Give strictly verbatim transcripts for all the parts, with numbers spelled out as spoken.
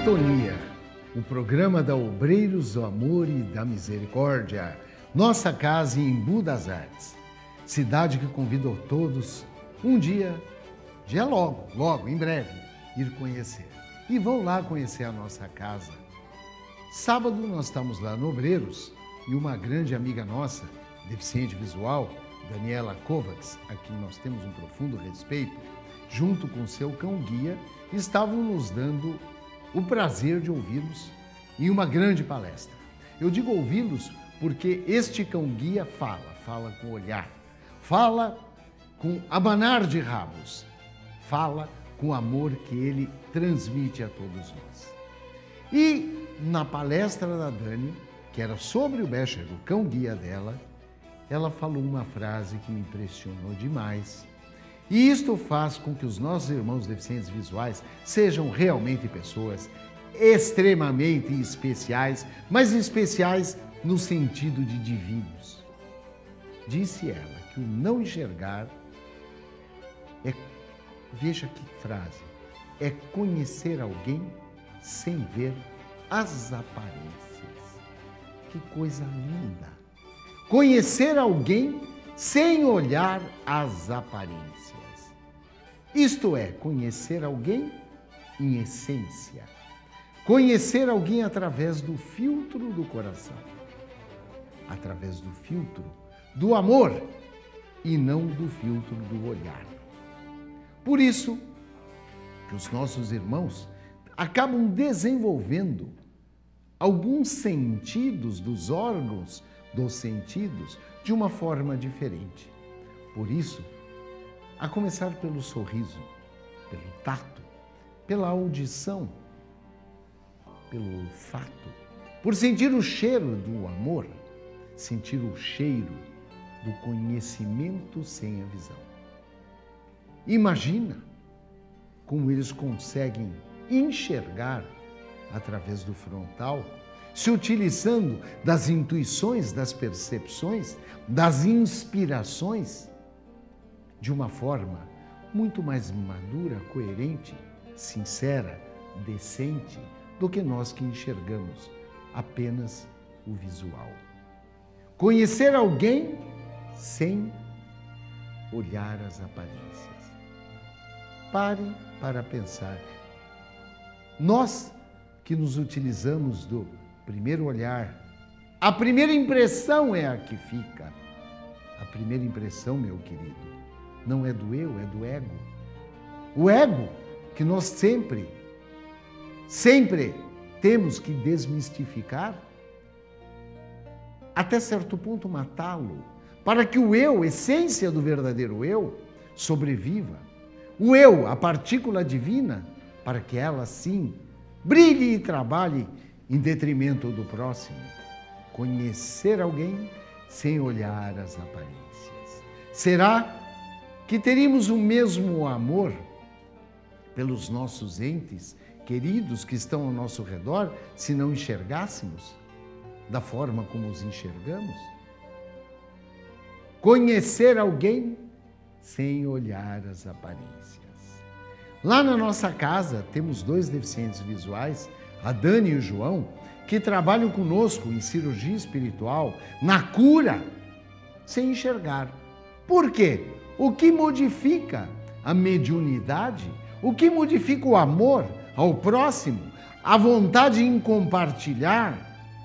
Sintonia, o programa da Obreiros do Amor e da Misericórdia, nossa casa em Embu das Artes, cidade que convida a todos um dia, dia logo, logo, em breve, ir conhecer. E vão lá conhecer a nossa casa. Sábado nós estamos lá no Obreiros e uma grande amiga nossa, deficiente visual, Daniela Kovacs, a quem nós temos um profundo respeito, junto com seu cão-guia, estavam nos dando o prazer de ouvi-los em uma grande palestra. Eu digo ouvi-los porque este cão-guia fala, fala com olhar, fala com abanar de rabos, fala com o amor que ele transmite a todos nós. E na palestra da Dani, que era sobre o Becher, o cão-guia dela, ela falou uma frase que me impressionou demais. E isto faz com que os nossos irmãos deficientes visuais sejam realmente pessoas extremamente especiais, mas especiais no sentido de divinos. Disse ela que o não enxergar é, veja que frase, é conhecer alguém sem ver as aparências. Que coisa linda! Conhecer alguém sem olhar as aparências. Isto é, conhecer alguém em essência. Conhecer alguém através do filtro do coração. Através do filtro do amor e não do filtro do olhar. Por isso que os nossos irmãos acabam desenvolvendo alguns sentidos dos órgãos dos sentidos de uma forma diferente. Por isso, a começar pelo sorriso, pelo tato, pela audição, pelo olfato, por sentir o cheiro do amor, sentir o cheiro do conhecimento sem a visão. Imagina como eles conseguem enxergar através do frontal, se utilizando das intuições, das percepções, das inspirações, de uma forma muito mais madura, coerente, sincera, decente, do que nós que enxergamos apenas o visual. Conhecer alguém sem olhar as aparências. Pare para pensar. Nós que nos utilizamos do primeiro olhar, a primeira impressão é a que fica. A primeira impressão, meu querido, não é do eu, é do ego. O ego que nós sempre, sempre temos que desmistificar, até certo ponto matá-lo, para que o eu, essência do verdadeiro eu, sobreviva. O eu, a partícula divina, para que ela sim brilhe e trabalhe em detrimento do próximo. Conhecer alguém sem olhar as aparências. Será que teríamos o mesmo amor pelos nossos entes queridos que estão ao nosso redor se não enxergássemos da forma como os enxergamos? Conhecer alguém sem olhar as aparências. Lá na nossa casa temos dois deficientes visuais, a Dani e o João, que trabalham conosco em cirurgia espiritual, na cura, sem enxergar. Por quê? O que modifica a mediunidade, o que modifica o amor ao próximo, a vontade em compartilhar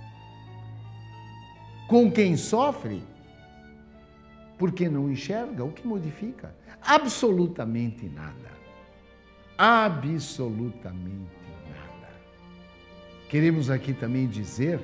com quem sofre, porque não enxerga, o que modifica? Absolutamente nada. Absolutamente nada. Queremos aqui também dizer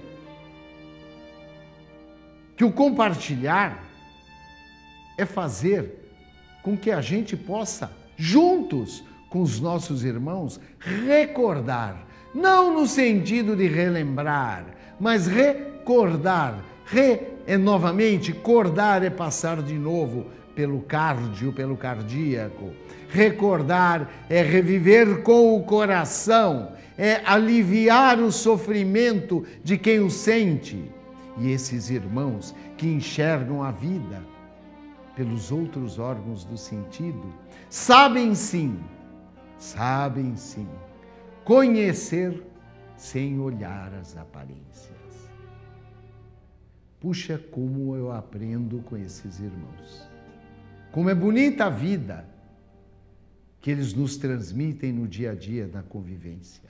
que o compartilhar é fazer com que a gente possa, juntos com os nossos irmãos, recordar, não no sentido de relembrar, mas recordar. Re é novamente, cordar é passar de novo pelo cardio, pelo cardíaco. Recordar é reviver com o coração, é aliviar o sofrimento de quem o sente. E esses irmãos que enxergam a vida pelos outros órgãos do sentido, sabem sim, sabem sim, conhecer sem olhar as aparências. Puxa, como eu aprendo com esses irmãos. Como é bonita a vida que eles nos transmitem no dia a dia, na convivência.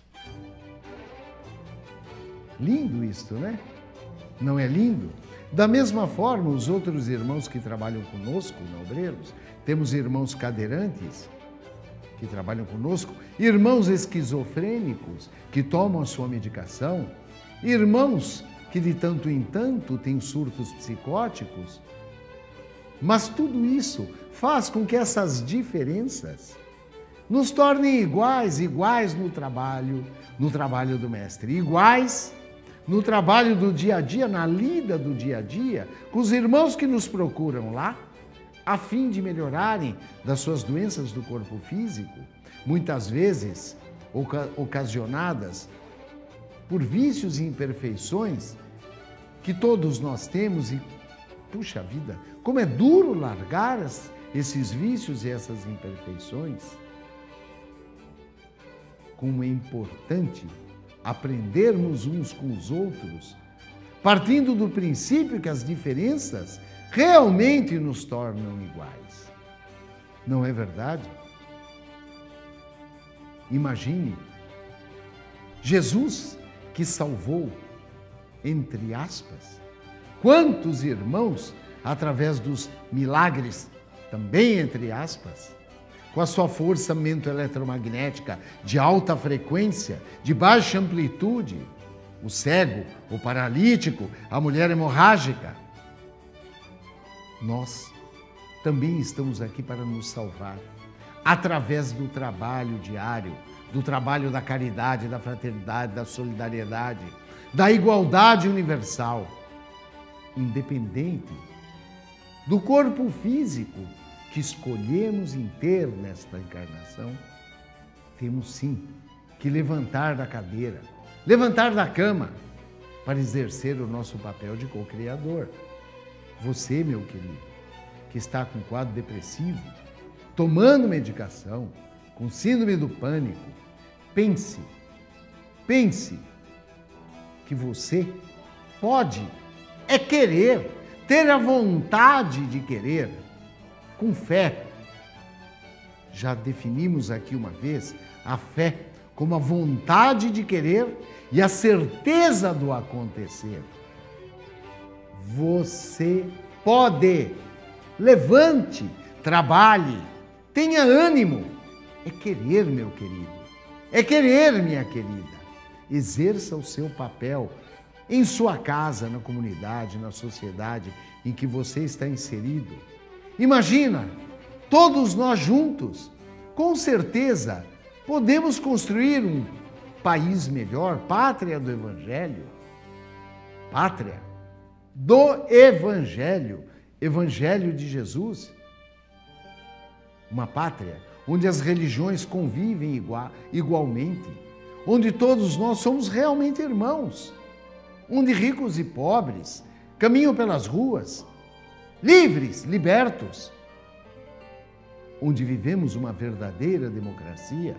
Lindo isto, né? Não é lindo? Da mesma forma, os outros irmãos que trabalham conosco na Obreiros, temos irmãos cadeirantes que trabalham conosco, irmãos esquizofrênicos que tomam a sua medicação, irmãos que de tanto em tanto têm surtos psicóticos. Mas tudo isso faz com que essas diferenças nos tornem iguais, iguais no trabalho, no trabalho do Mestre, iguais no trabalho do dia a dia, na lida do dia a dia, com os irmãos que nos procuram lá, a fim de melhorarem das suas doenças do corpo físico, muitas vezes oca- ocasionadas por vícios e imperfeições que todos nós temos e, puxa vida, como é duro largar as, esses vícios e essas imperfeições. Como é importante aprendermos uns com os outros, partindo do princípio que as diferenças realmente nos tornam iguais. Não é verdade? Imagine Jesus que salvou, entre aspas, quantos irmãos através dos milagres, também entre aspas, com a sua força mento-eletromagnética de alta frequência, de baixa amplitude, o cego, o paralítico, a mulher hemorrágica. Nós também estamos aqui para nos salvar, através do trabalho diário, do trabalho da caridade, da fraternidade, da solidariedade, da igualdade universal, independente do corpo físico que escolhemos em ter nesta encarnação. Temos sim que levantar da cadeira, levantar da cama, para exercer o nosso papel de co-criador. Você, meu querido, que está com quadro depressivo, tomando medicação, com síndrome do pânico, pense, pense que você pode, é querer, ter a vontade de querer, com fé. Já definimos aqui uma vez a fé como a vontade de querer e a certeza do acontecer. Você pode. Levante, trabalhe, tenha ânimo. É querer, meu querido. É querer, minha querida. Exerça o seu papel em sua casa, na comunidade, na sociedade em que você está inserido. Imagina, todos nós juntos, com certeza, podemos construir um país melhor, pátria do Evangelho. Pátria do Evangelho, Evangelho de Jesus. Uma pátria onde as religiões convivem igual, igualmente, onde todos nós somos realmente irmãos, onde ricos e pobres caminham pelas ruas, livres, libertos, onde vivemos uma verdadeira democracia,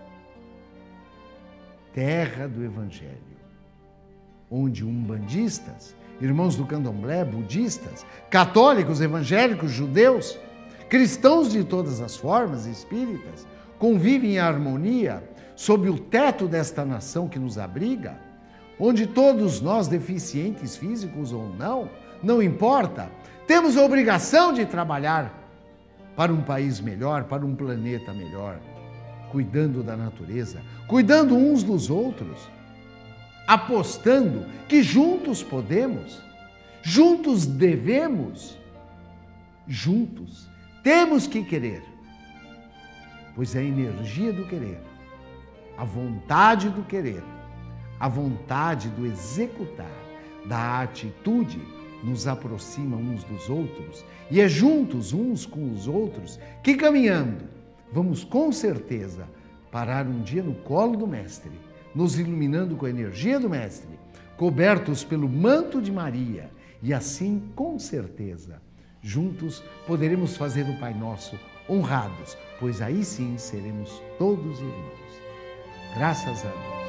terra do Evangelho, onde umbandistas, irmãos do candomblé, budistas, católicos, evangélicos, judeus, cristãos de todas as formas, espíritas, convivem em harmonia sob o teto desta nação que nos abriga, onde todos nós, deficientes físicos ou não, não importa, temos a obrigação de trabalhar para um país melhor, para um planeta melhor, cuidando da natureza, cuidando uns dos outros, apostando que juntos podemos, juntos devemos, juntos temos que querer, pois a energia do querer, a vontade do querer, a vontade do executar, da atitude, nos aproxima uns dos outros e é juntos uns com os outros que, caminhando, vamos com certeza parar um dia no colo do Mestre, nos iluminando com a energia do Mestre, cobertos pelo manto de Maria e assim, com certeza, juntos poderemos fazer o Pai Nosso honrados, pois aí sim seremos todos irmãos. Graças a Deus.